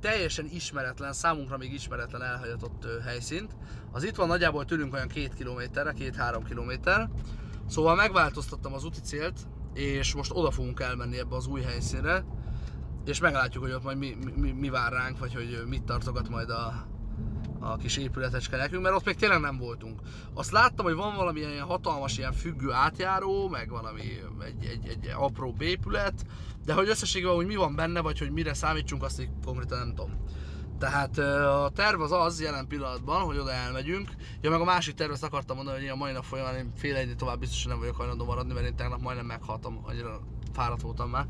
teljesen ismeretlen, számunkra még ismeretlen elhagyatott helyszínt. Az itt van nagyjából tőlünk olyan 2 kilométerre, 2-3 kilométer. Szóval megváltoztattam az úti célt, és most oda fogunk elmenni ebbe az új helyszínre. És meglátjuk, hogy ott majd mi vár ránk, vagy hogy mit tartogat majd a kis épületecske nekünk, mert ott még tényleg nem voltunk. Azt láttam, hogy van valami ilyen hatalmas, ilyen függő átjáró, meg valami egy apró épület, de hogy összességében, hogy mi van benne, vagy hogy mire számítsunk, azt így konkrétan nem tudom. Tehát a terv az jelen pillanatban, hogy oda elmegyünk. Ja, meg a másik tervet akartam mondani, hogy a mai nap folyamán én fél egynél tovább biztos, hogy nem vagyok hajlandó maradni, mert én tegnap majdnem meghaltam, annyira fáradt voltam már.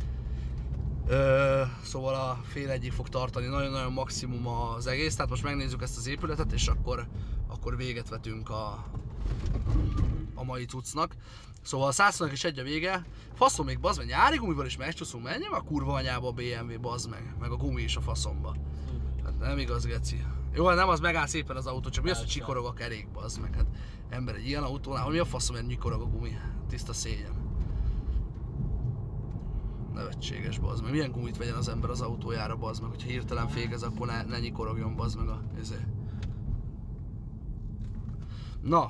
Szóval a fél egyig fog tartani, nagyon-nagyon maximum az egész, tehát most megnézzük ezt az épületet, és akkor véget vetünk a mai cuccnak. Szóval a 120-nak is egy a vége. Faszom még, bazd meg, nyári gumival is megcsúszunk, menjem a kurva anyába a BMW, bazd meg a gumi is a faszomba. Hát nem igaz, geci. Jó, nem, az megáll szépen az autó, csak mi az, hogy csikorog a kerék, bazd meg. Hát ember, egy ilyen autónál, mi a faszom, hogy nyikorog a gumi? Tiszta szégyen. Nevetséges, bazd meg. Milyen gumit vegyen az ember az autójára, bazd meg, hogyha hirtelen fékez, akkor ne nyikorogjon, bazd meg a Na,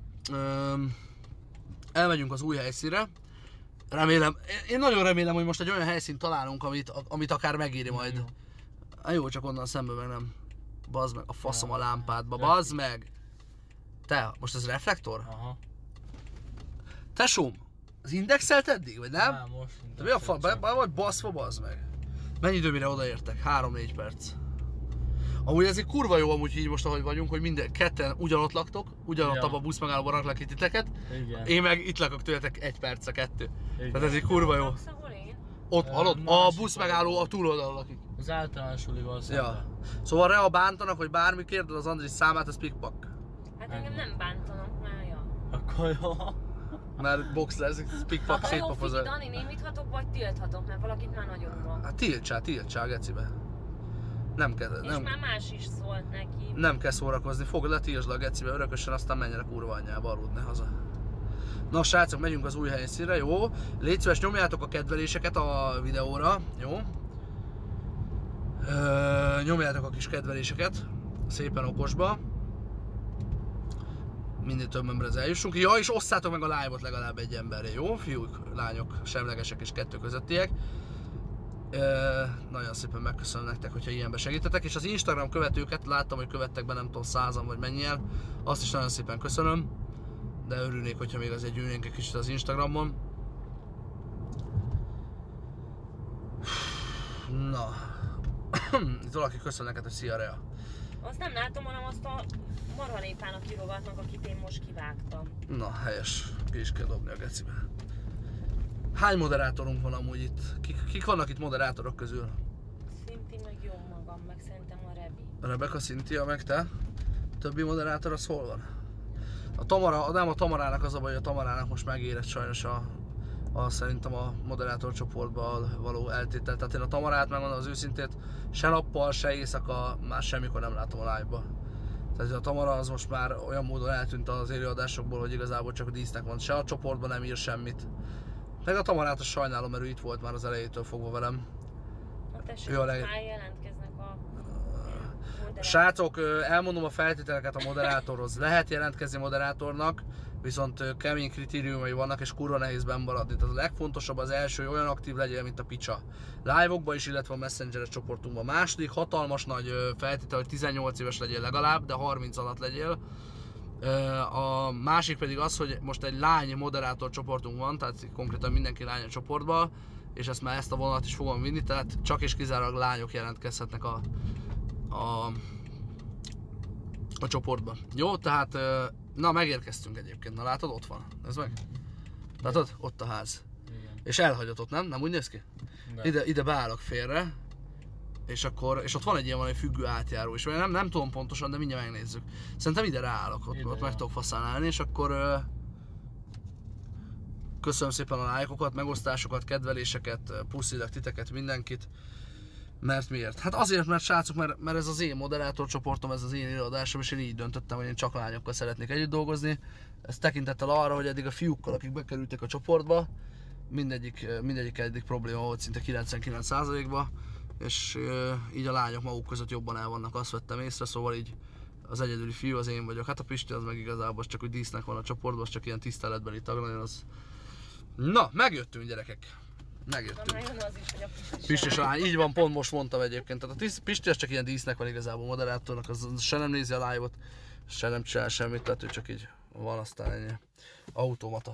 elmegyünk az új helyszínre. Remélem, én nagyon remélem, hogy most egy olyan helyszínt találunk, amit akár megéri majd. Jó, csak onnan szembe meg nem. Bazd meg, a faszom a lámpádba, bazd meg! Te, most ez reflektor? Aha. Tesóm, az indexelt eddig, vagy nem? Nem, most De mi a fa, vagy baszva, bazd meg. Mennyi idő mire odaértek? 3-4 perc. Amúgy ez egy kurva jó amúgy így most ahogy vagyunk, hogy ketten ugyanott laktok, ugyanott abban a buszmegállóban raklak itt titeket. Igen. Én meg itt lakok tőletek 1 perc a 2. Igen. Tehát ez egy kurva jó. Ott hallod? A buszmegálló a túloldalon lakik. Az általános sulival szemben. Ja. Szóval ha bántanak, hogy bármi kérdez az Andris számát, az pikpak. Hát engem nem bántanak már, ja. Akkor jó. Mert box lesz, pikpak szétpapozol. Dani, némíthatok, vagy tilthatok, mert valakit már nagyon unok. Hát tiltsál, gecibe. Nem kell, és már más is szólt neki. Nem kell szórakozni, fogd le, tiltsd le a gecibe örökösen, aztán menjen a kurva anyjába aludni haza. Na srácok, megyünk az új helyszínre, jó? Légy szíves, nyomjátok a kedveléseket a videóra, jó? Nyomjátok a kis kedveléseket, szépen okosba. Minél több emberhez eljussunk. Ja, és osszátok meg a live-ot legalább egy emberre, jó? Fiúk, lányok, semlegesek és 2 közöttiek. Nagyon szépen megköszönöm nektek, hogyha ilyenbe segítetek, és az Instagram követőket, láttam, hogy követtek be nem tudom 100-an vagy mennyien, azt is nagyon szépen köszönöm, de örülnék, hogyha még azért gyűlnénk egy kicsit az Instagramon. Na, itt valaki köszön neked, hogy szia Rea. Azt nem látom, hanem azt a marhanépának írogatnak, akit én most kivágtam. Na, helyes, ki is kell dobni a gecibe. Hány moderátorunk van amúgy itt? Kik vannak itt moderátorok közül? Szinti, meg jó magam, meg szerintem a Rebi. A Rebecca, Cynthia, meg te? Többi moderátor az hol van? A Tamara, nem a Tamarának az a baj, hogy a Tamarának most megérett sajnos szerintem a moderátor csoportban való eltétel. Tehát én a Tamarát, megmondom az őszintét, se nappal, se éjszaka, már semmikor nem látom a live-ba. Tehát a Tamara az most már olyan módon eltűnt az élőadásokból, hogy igazából csak a dísznek van. Se a csoportban nem ír semmit. Meg a Tamarát azt sajnálom, mert ő itt volt már az elejétől fogva velem. Hát tessék, már jelentkeznek a Srácok, elmondom a feltételeket a moderátorhoz. Lehet jelentkezni moderátornak, viszont kemény kritériumai vannak, és kurva nehéz benn maradni. Tehát a legfontosabb az első, hogy olyan aktív legyél, mint a picsa. Live-okban is, illetve a Messenger-es csoportunkban. Második, hatalmas nagy feltétel, hogy 18 éves legyél legalább, de 30 alatt legyél. A másik pedig az, hogy most egy lány moderátor csoportunk van, tehát konkrétan mindenki lány a csoportban, és ezt a vonalat is fogom vinni, tehát csak és kizárólag lányok jelentkezhetnek a csoportba. Jó, tehát na megérkeztünk egyébként, na látod, ott van, ez meg? Látod? Ott a ház. Igen. És elhagyott ott, nem? Nem úgy néz ki? Ide beállok félre, és ott van egy ilyen valami függő átjáró is, nem tudom pontosan, de mindjárt megnézzük. Szerintem ide ráállok, ott meg tudok faszán állni, és akkor köszönöm szépen a lájkokat, megosztásokat, kedveléseket, puszilak titeket, mindenkit. Mert miért? Hát azért, mert srácok, mert ez az én moderátor csoportom, ez az én előadásom, és én így döntöttem, hogy én csak lányokkal szeretnék együtt dolgozni. Ez tekintettel arra, hogy eddig a fiúkkal, akik bekerültek a csoportba, mindegyik eddig probléma volt szinte 99%-ba. és így a lányok maguk között jobban el vannak, azt vettem észre, szóval így az egyedüli fiú az én vagyok. Hát a Pisti az meg igazából csak úgy dísznek van a csoportban, az csak ilyen tiszteletbeli tag, nagyon az... Na, megjöttünk gyerekek! Megjöttünk. Na, jön az is, hogy a Pisti se lány, így van, pont most mondtam egyébként. Tehát a Pisti az csak ilyen dísznek van igazából, moderátornak, az se nem nézi a live-ot, se nem csinál semmit, tehát ő csak így van, aztán ennyi. Automata.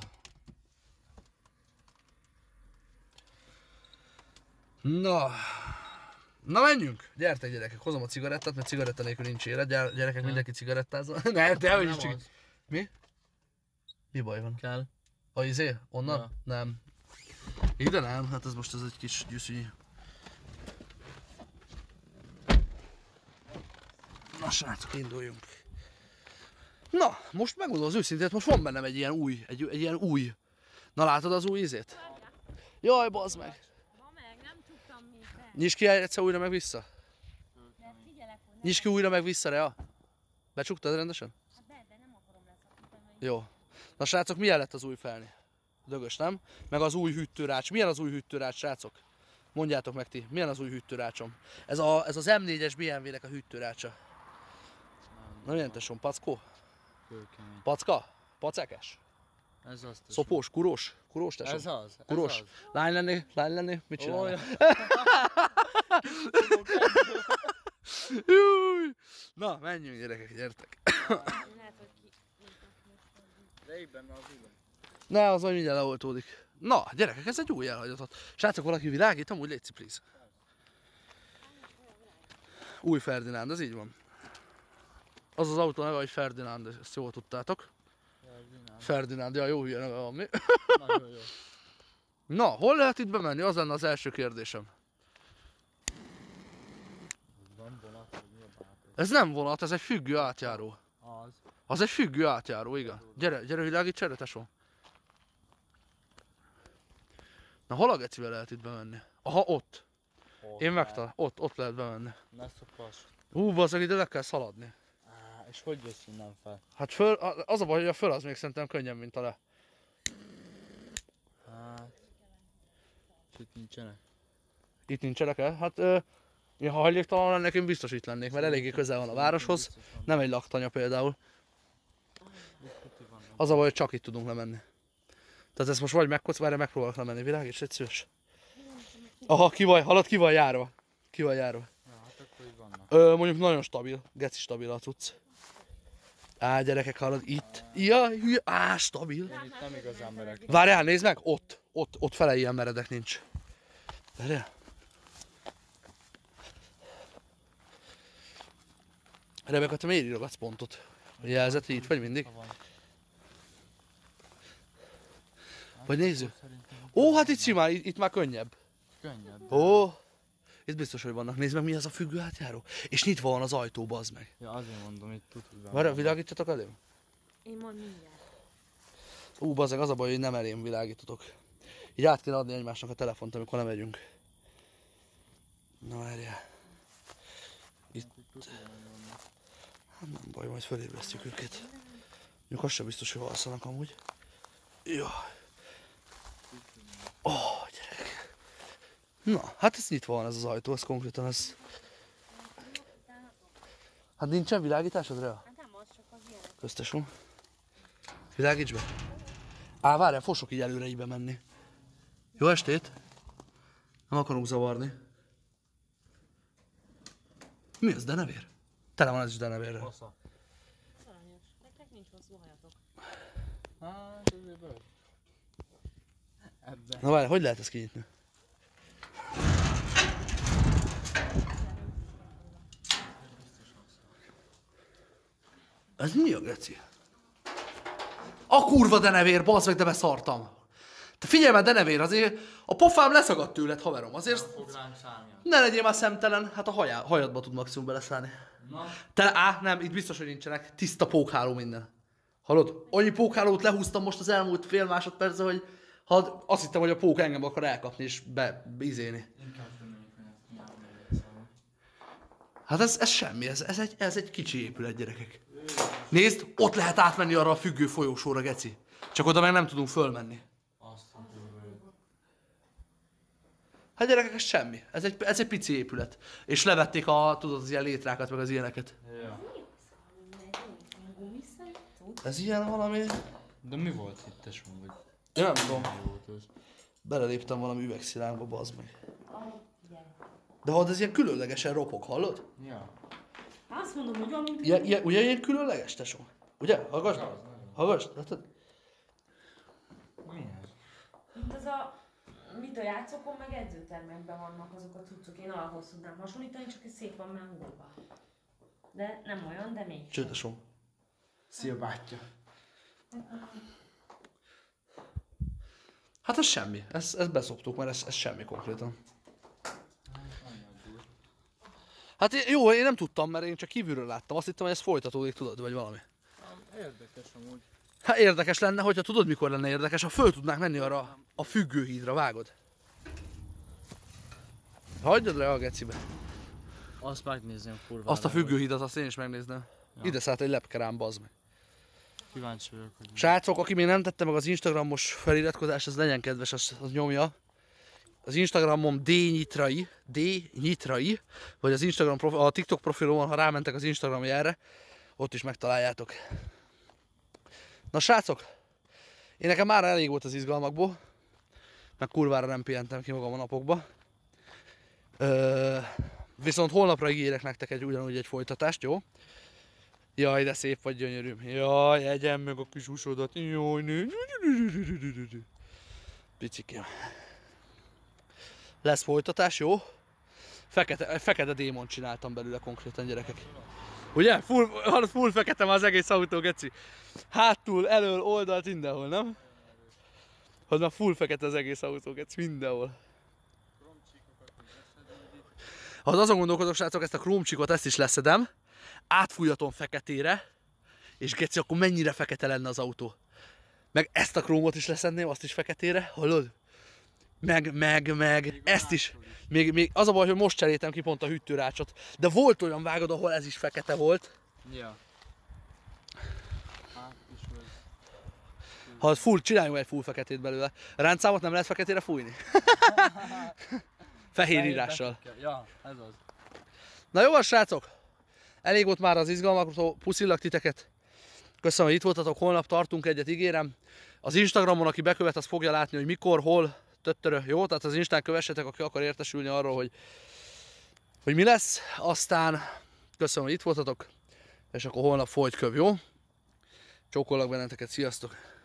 Na menjünk! Gyertek gyerekek, hozom a cigarettát, mert cigaretta nélkül nincs élet. Gyerekek, mindenki cigarettázza. Ne, de hogy is csak... az. Mi? Mi baj van? Kell. A izé? Onnan? Ja. Nem. Ide nem, hát ez most ez egy kis gyűszűnyi. Na srácok, induljunk. Na, most megmondom az őszintét, most van bennem egy ilyen új. Na látod az új izét? Jaj, bazd meg! Ma meg, nem tudtam még fel. Nyisd ki egyszer újra meg vissza. De figyelek, hogy Nyisd ki újra meg vissza, Rea. Becsuktad rendesen? hát de nem akarom leszakítani. Jó. Na srácok, milyen lett az új felni? Dögös, nem? Meg az új hűtőrács. Milyen az új hűtőrács, srácok? Mondjátok meg ti, milyen az új hűtőrácsom? Ez az M4-es BMW-nek a hűtőrácsa. Na milyen tesóm, packó? Kőkemény. Packa? Pacekes? Ez az. tesó. Szopós? Kurós? Kurós tesóm? Ez az. Ez Kurós? az. Lány lenni? Mit Ó, csinál? ja. Júj! Na, menjünk gyerekek, gyertek. Lehet, hogy ki... Rejj benne az üveg. Ne, az majd mindjárt leoltódik. Na, gyerekek, ez egy új elhagyatott. Srácok, valaki világít, amúgy létszik, please. Új Ferdinánd, ez így van. Az az autó neve, hogy Ferdinánd, ezt jól tudtátok. Ferdinánd, ja, jó hülye neve van, mi? Nagyon jó. Na, hol lehet itt bemenni? Az lenne az első kérdésem. Van vonat, hogy mi a bátor. Ez nem vonat, ez egy függő átjáró. Az. Az egy függő átjáró, igen. Gyere világíts erre, tesó. Na, hol a gecivel lehet itt bemenni? Aha, ott. Én megtalálom. Ott lehet bemenni. Ne szopas. Bazzag, ide le kell szaladni. És hogy jössz innen fel? Hát föl, az a baj, hogy a föl az még szerintem könnyebb, mint a le. Hát... És itt nincsenek. Itt nincsenek el? Hát én ha hajléktalan lennék, én biztos itt lennék, mert eléggé közel van a városhoz. Nem egy laktanya például. Az a baj, hogy csak itt tudunk lemenni. Tehát ezt most vagy megpróbálok lemenni. Világíts, egy szíves. Aha, ki van járva. Ki van járva. Ja, hát akkor így vannak. Mondjuk nagyon stabil, geci stabil a cucc. Gyerekek, hallod, itt. Jaj, hülye, stabil. Én itt nem igazán merek. Várjál, nézd meg, ott fele ilyen meredek nincs. Várjál. Rebeka, te miért írogatsz pontot? A jelzet így vagy mindig? Ha van. Vagy nézzük. Szerintem Ó, hát itt simán, itt már könnyebb. könnyebb. Ó, itt biztos, hogy vannak. Nézd meg, mi az a függő átjáró. És nyitva van az ajtó, bazd meg. Ja, azért mondom, itt tud, hogy van. Várjál, világítsatok elém? Én majd mindjárt. Bazd meg, az a baj, hogy nem elém világítotok. Így át kéne adni egymásnak a telefont, amikor nem megyünk. Na, várjál. Itt tud, hogy vannak. Hát nem baj, majd felébresztjük őket. Mondjuk az sem biztos, hogy alszanak amúgy. Jaj. Gyerek. Na, hát ez nyitva van ez az ajtó, ez konkrétan ez... Hát nincsen világításod, Rea? Hát nem az, csak az ilyenek. Köztesum. Világíts be. Várjál, fosok így előre így bemenni. Jó estét! Nem akarunk zavarni. Mi ez, denevér? Tele van ez is denevérrel. Fasza. Aranyos. Nektek nincs hosszú hajatok. Hát, ezért bőr. Ebben. Na várjál, hogy lehet ezt kinyitni? Ez mi a geci? A kurva denevér, bazd meg, de beszartam. Te figyelj már, denevér, azért a pofám leszakadt tőled, haverom. Azért Fog ránk szállni. ne legyél már szemtelen, hát a hajadba tud maximum beleszállni. Na, Nem, itt biztos, hogy nincsenek. Tiszta pókháló minden. Hallod? Annyi pókhálót lehúztam most az elmúlt fél másodpercben, hogy ha azt hittem, hogy a pók engem akar elkapni és beizélni. inkább fölmegyek, hogy nyelvni. Hát ez semmi, ez egy kicsi épület, gyerekek. Nézd, ott lehet átmenni arra a függő folyósóra, geci. Csak oda meg nem tudunk fölmenni. Azt a kurva. Hát gyerekek, ez semmi. Ez egy pici épület. És levették tudod, az ilyen létrákat, meg az ilyeneket. Ja. Ez ilyen valami... De mi volt itt, tesó, vagy Ja, nem tudom. mi volt az? Beleléptem valami üvegszilánkba, bazd meg. De ha ez ilyen különlegesen ropog, hallod? Ja. Azt mondom, hogy olyan, mint Ugye ilyen különleges, tesó? Ugye? Hallgass? Az, nagyon. Hallgass? Látod? Mi ez? mint az mit a játszókon, meg edzőtermekben vannak azok a cuccok. Én ahhoz tudnám hasonlítani, csak ez szép van mengóban. De nem olyan, de még. Cső, tesó. Szia, bátyja. Hát ez semmi. Ezt beszoptuk, mert ez semmi konkrétan. Hát jó, én nem tudtam, mert én csak kívülről láttam. Azt hittem, hogy ez folytatódik, tudod, vagy valami. Érdekes amúgy. Hát érdekes lenne, hogyha tudod, mikor lenne érdekes, ha föl tudnánk menni arra a függőhídra, vágod? Hagyjad le a gecibe. Azt megnézném kurva. Azt a függőhídat, azt én is megnézném. Ja. Ide szállt egy lepkerám, bazd meg. Kíváncsi vagyok, hogy Srácok, aki még nem tette meg az Instagramos feliratkozást, az legyen kedves, az nyomja. Az Instagramom D-nyitrai, vagy az Instagram a TikTok profilomon, ha rámentek az Instagram jelre, ott is megtaláljátok. Na srácok, én nekem már elég volt az izgalmakból, meg kurvára nem pihentem ki magam a napokba. Viszont holnapra ígérek nektek ugyanúgy egy folytatást, jó? Jaj, de szép vagy, gyönyörűm. Jaj, egyem meg a kis húsodat. Jaj, nő. Picikém. Lesz folytatás, jó? Fekete démont csináltam belőle konkrétan, gyerekek. Ugye? Full fekete már az egész autó, geci. Hátul, elől, oldalt, mindenhol, nem? Az már full fekete az egész autó, geci, mindenhol. Ha azon gondolkodok, srácok, ezt a krómcsikot, ezt is leszedem, átfújjatom feketére, és geci, akkor mennyire fekete lenne az autó. Meg ezt a krómot is leszedném, azt is feketére, hallod? Meg ezt is. Még az a baj, hogy most cseréltem ki pont a hűtőrácsot. De volt olyan, vágod, ahol ez is fekete volt. Ja. Hát is vagy. Ha csináljunk egy full feketét belőle. A ráncámot nem lehet feketére fújni? Fehér írással. Ja, ez az. Na jó van, srácok! Elég volt már az izgalmaktól, puszillak titeket. Köszönöm, hogy itt voltatok, holnap tartunk egyet, ígérem. Az Instagramon, aki bekövet, az fogja látni, hogy mikor, hol, töttörö, jó? Tehát az Instán kövessetek, aki akar értesülni arról, hogy mi lesz. Aztán köszönöm, hogy itt voltatok, és akkor holnap folyt köv, jó? Csókollak benneteket, sziasztok!